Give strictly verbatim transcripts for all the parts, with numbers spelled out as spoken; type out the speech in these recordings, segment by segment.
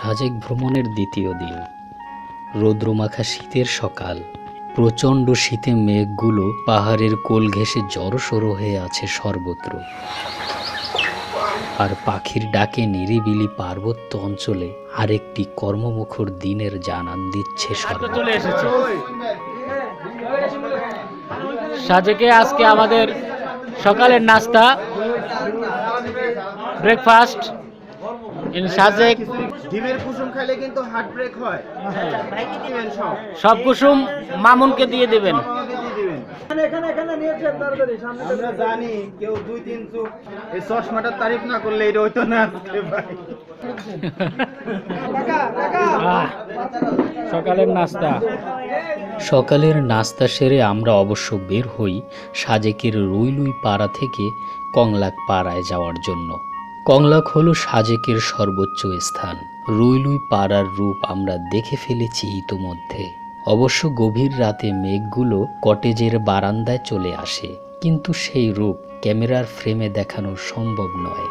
সাজেক ভ্রমণের দ্বিতীয় দিন। রৌদ্রমাখা শীতের সকাল। প্রচণ্ড শীতে মেঘগুলো পাহাড়ের কোল ঘেঁষে জড়সড়ো হয়ে আছে সর্বত্র। আর পাখির ডাকে নিরিবিলি পার্বত্য অঞ্চলে আরেকটি কর্মমুখর দিনের জানান দিচ্ছে সর্বত্র। চলে এসেছে সাজেকে। আজকে আমাদের সকালের নাস্তা, ব্রেকফাস্ট ইন সাজেক। ডিমের কুসুম খাইলে কিন্তু হার্ট ব্রেক হয়। সব কুসুম মামুনকে দিয়ে দেবেন। আমরা জানি কেউ দুই তিন চুপ এই চশমাটার তারিফ না করলে এটা হইতো না আজকে ভাই। সকালের নাস্তা। সকালের নাস্তা সেরে আমরা অবশ্য বের হই সাজেকের রুইলুই পাড়া থেকে কংলাক পাড়ায় যাওয়ার জন্য। কংলাক হলো সাজেকের সর্বোচ্চ স্থান। রুইলুই পাড়ার রূপ আমরা দেখে ফেলেছি ইতোমধ্যে। অবশ্য গভীর রাতে মেঘগুলো কটেজের বারান্দায় চলে আসে, কিন্তু সেই রূপ ক্যামেরার ফ্রেমে দেখানো সম্ভব নয়।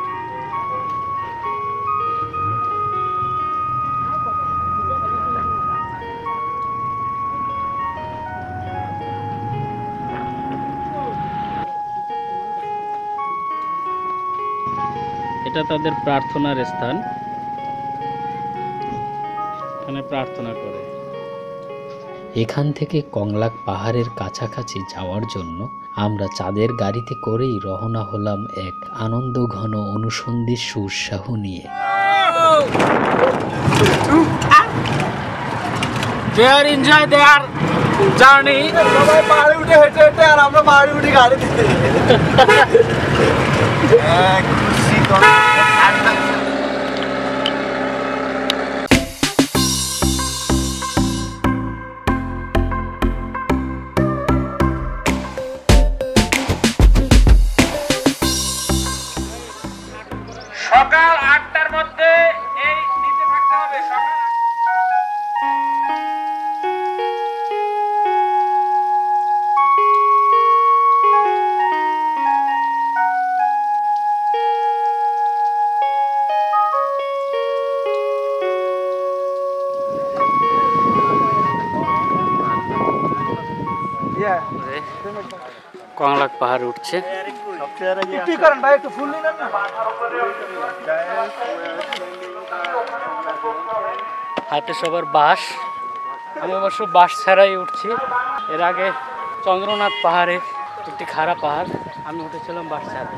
এটা তাদের প্রার্থনার স্থান, এখানে প্রার্থনা করে। এখান থেকে কংলাক পাহাড়ের কাছাকাছি যাওয়ার জন্য আমরা চাঁদের গাড়িতে করেই রওনা হলাম এক আনন্দ ঘন অনুসন্ধিৎসু উৎসাহ নিয়ে। They are enjoy their journey. সবাই পাহাড়ে উঠে হেঁটে হেঁটে আর আমরা পাহাড়ে উঠে গাড়িতে। খুশি তো সকাল আটটার মধ্যে এই নিচে থাকতে হবে। সকাল কংলাক পাহাড় উঠছে। হাতে সবার বাস। আমি অবশ্য বাস ছাড়াই উঠছি। এর আগে চন্দ্রনাথ পাহাড়ে একটি খাড়া পাহাড়, আমি উঠেছিলাম বাস ছাড়া।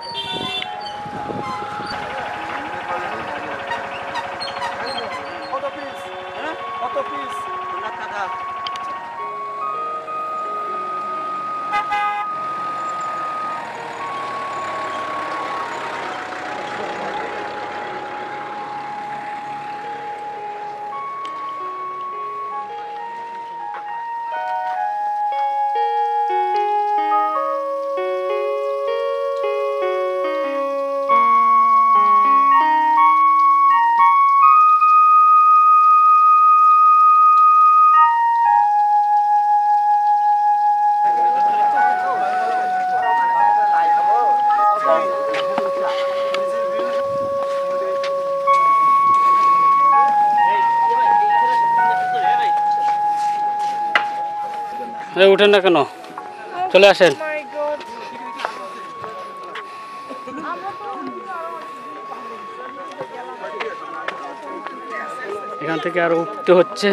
উঠেন না কেন, চলে আসেন। এখান থেকে আরো উঠতে হচ্ছে।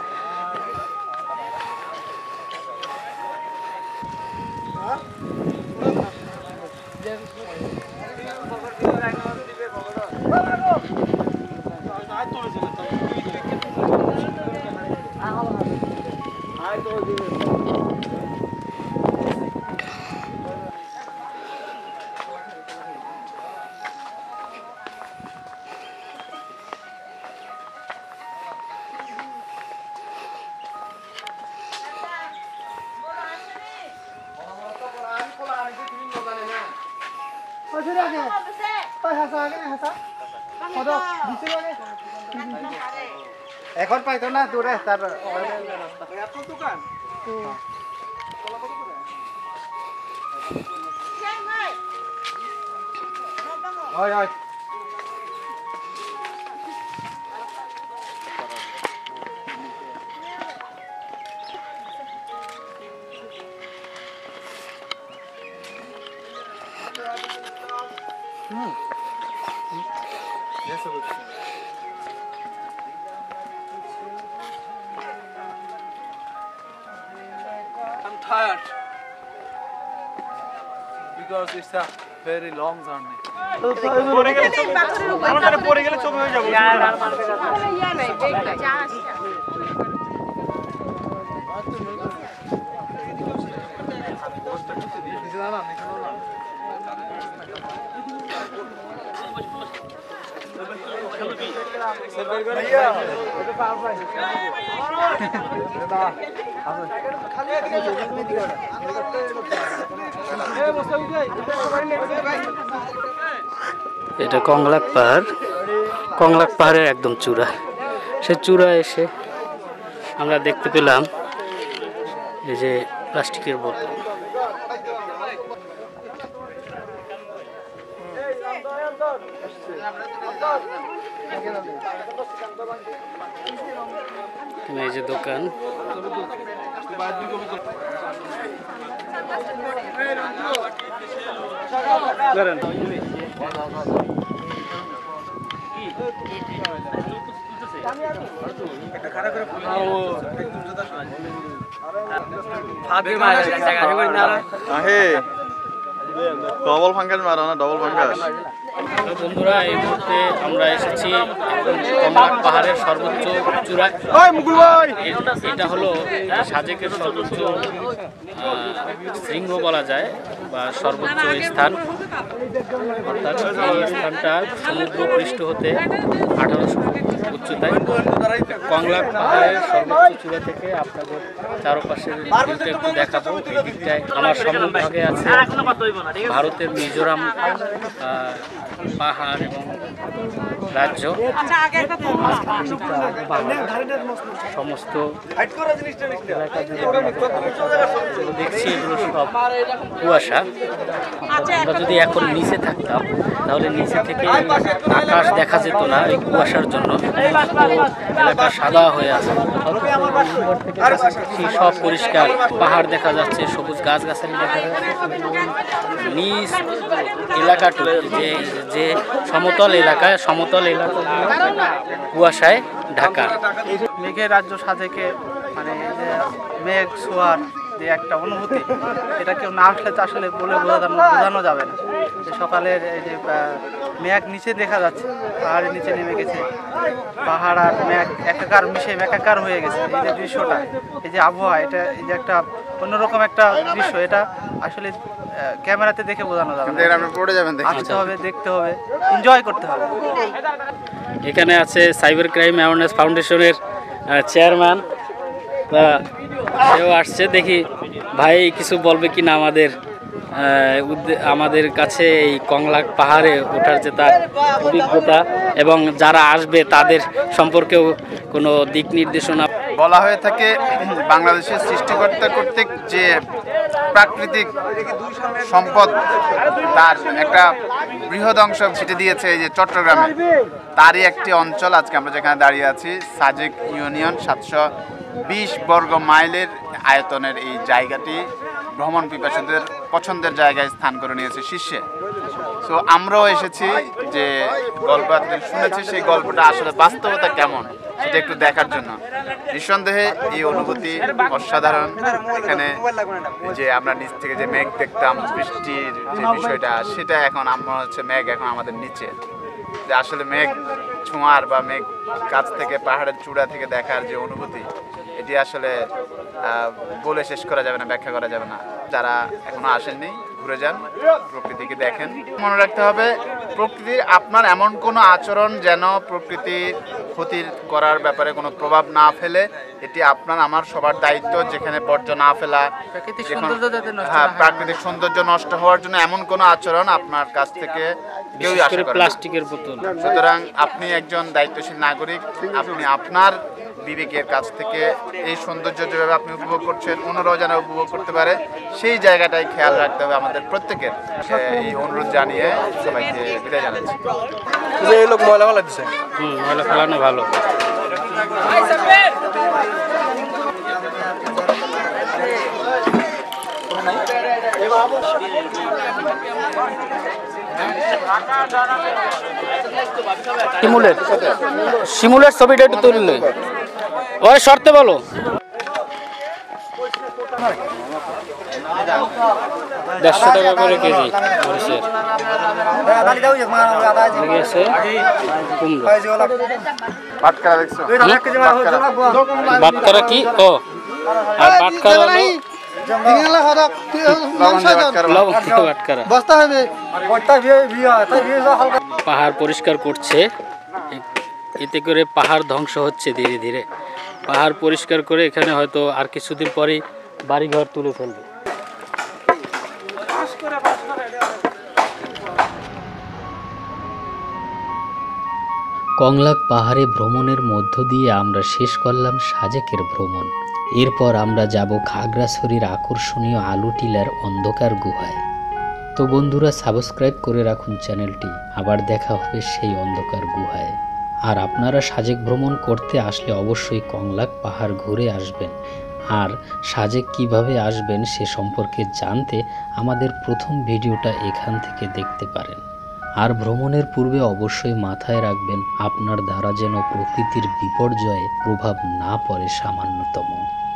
এখন পাইতো না দূরে তার দোকান। হয় হয় I'm tired because it's a very long journey. এটা কংলাক পাহাড়, কংলাক পাহাড়ের একদম চূড়া। সে চূড়া এসে আমরা দেখতে পেলাম এই যে প্লাস্টিকের বোতল। এই যে দোকান, ডবল ফাঙ্গাস মারো না, ডবল ফাঙ্গাস। বন্ধুরা এই মুহূর্তে আমরা এসেছি কংলাক পাহাড়ের সর্বোচ্চ চূড়ায়। এটা হলো সাজেকের সর্বোচ্চ শৃঙ্গ বলা যায় বা সর্বোচ্চ স্থান, অর্থাৎ এই স্থানটা সমুদ্র পৃষ্ঠ হতে আঠারোশো উচ্চতায়। কংলাক পাহাড়ের সর্বোচ্চ চূড়া থেকে আপনাদের চারপাশের ভিউটা একটু দেখাবো। এই দিকটায় আমার সম্মুখভাগে আছে ভারতের মিজোরাম পাহাড় এবং রাজ্য, সমস্ত দেখছি এগুলো সব কুয়াশা। আমরা যদি এখন নিচে থাকতাম তাহলে নিচে থেকে আকাশ দেখা যেত না এই কুয়াশার জন্য, এলাকা সাদা হয়ে আছে। সব পরিষ্কার, পাহাড় দেখা যাচ্ছে, সবুজ গাছগাছালি দেখা যাচ্ছে। নিচ এলাকাটুকু যে যে সমতল এলাকায় সমতল এলাকা কুয়াশায় ঢাকা। মেঘের রাজ্য সাজেকে মানে যে মেঘ ছোঁয়ার যে একটা অনুভূতি, এটা কেউ না আসলে তো আসলে বলে বোঝানো বোঝানো যাবে না। যে সকালের এই যে মেঘ নিচে দেখা যাচ্ছে, পাহাড়ের নিচে নেমে গেছে, পাহাড় আর মেঘ একাকার মিশে একাকার হয়ে গেছে। এই যে দৃশ্যটা, এই যে আবহাওয়া, এটা এই যে একটা অন্যরকম একটা দৃশ্য, এটা আসলে ক্যামেরাতে দেখে বোঝানো যাবে না। আপনি পড়ে যাবেন, আসতে হবে, দেখতে হবে, এনজয় করতে হবে। এখানে আছে সাইবার ক্রাইম অ্যাওয়ারনেস ফাউন্ডেশনের চেয়ারম্যান, সেও আসছে। দেখি ভাই কিছু বলবে কি না আমাদের আমাদের কাছে এই কংলাক পাহাড়ে ওঠার যে তার অভিজ্ঞতা এবং যারা আসবে তাদের সম্পর্কেও কোনো দিক নির্দেশনা। বলা হয়ে থাকে বাংলাদেশের সৃষ্টিকর্তা কর্তৃক যে প্রাকৃতিক সম্পদ তার একটা বৃহৎ অংশ ছিটে দিয়েছে এই যে চট্টগ্রামে, তারই একটি অঞ্চল আজকে আমরা যেখানে দাঁড়িয়ে আছি। সাজেক ইউনিয়ন সাতশো বিশ বর্গ মাইলের আয়তনের এই জায়গাটি ভ্রমণ পিপাসুদের পছন্দের জায়গায় স্থান করে নিয়েছে শীর্ষে। সো আমরাও এসেছি যে গল্প শুনেছি, সেই গল্পটা আসলে বাস্তবতা কেমন সেটা একটু দেখার জন্য। নিঃসন্দেহে এই অনুভূতি অসাধারণ। এখানে যে আমরা নিচ থেকে যে মেঘ দেখতাম, বৃষ্টির যে বিষয়টা, সেটা এখন আমরা হচ্ছে মেঘ এখন আমাদের নিচে। যে আসলে মেঘ ছোঁয়ার বা মেঘ কাছ থেকে পাহাড়ের চূড়া থেকে দেখার যে অনুভূতি, এটি আসলে বলে শেষ করা যাবে না, ব্যাখ্যা করা যাবে না। যারা এখনো আসেননি ঘুরে যান, প্রকৃতিকে দেখেন। মনে রাখতে হবে প্রকৃতির আপনার এমন কোনো আচরণ যেন প্রকৃতির ক্ষতির করার ব্যাপারে কোনো প্রভাব না ফেলে, এটি আপনার আমার সবার দায়িত্ব। যেখানে বর্জ্য না ফেলা, হ্যাঁ প্রাকৃতিক সৌন্দর্য নষ্ট হওয়ার জন্য এমন কোনো আচরণ আপনার কাছ থেকে কেউই আশা করে না। প্লাস্টিকের বোতল। সুতরাং আপনি একজন দায়িত্বশীল নাগরিক, আপনি আপনার বিবেকের কাছ থেকে এই সৌন্দর্য যেভাবে আপনি উপভোগ করছেন অন্যরাও যেন উপভোগ করতে পারে, সেই জায়গাটাই খেয়াল রাখতে হবে আমাদের প্রত্যেকের। এই অনুরোধ জানিয়ে সবাইকে বিদায় জানাচ্ছি। এই লোক ময়লা ফেলা দিচ্ছে, হুম ময়লা ফেলানো ভালো। শিমুলের শিমুলের ছবিটা একটু তুললে ওই শর্তে বলো। দেড়শো টাকা করে কেজি মরিচের। বাটখারা দেখছো? বাটখারা কি? ও আর বাটখারা হলো লবণ দিয়ে বাটখারা। পাহাড় পরিষ্কার করছে, এতে করে পাহাড় ধ্বংস হচ্ছে ধীরে ধীরে। পাহাড় পরিষ্কার করে এখানে হয়তো আর কিছুদিন পরেই বাড়িঘর তুলে ফেলবে। কংলাক পাহাড়ে ভ্রমণের মধ্য দিয়ে আমরা শেষ করলাম সাজেকের ভ্রমণ। এরপর আমরা যাব খাগড়াছড়ির আকর্ষণীয় আলু টিলার অন্ধকার গুহায়। তো বন্ধুরা, সাবস্ক্রাইব করে রাখুন চ্যানেলটি। আবার দেখা হবে সেই অন্ধকার গুহায়। আর আপনারা সাজেক ভ্রমণ করতে আসলে অবশ্যই কংলাক পাহাড় ঘুরে আসবেন। আর সাজেক কিভাবে আসবেন সে সম্পর্কে জানতে আমাদের প্রথম ভিডিওটা এখান থেকে দেখতে পারেন। আর ভ্রমণের পূর্বে অবশ্যই মাথায় রাখবেন আপনার দ্বারা যেন প্রকৃতির বিপর্যয়ে প্রভাব না পড়ে সামান্যতম।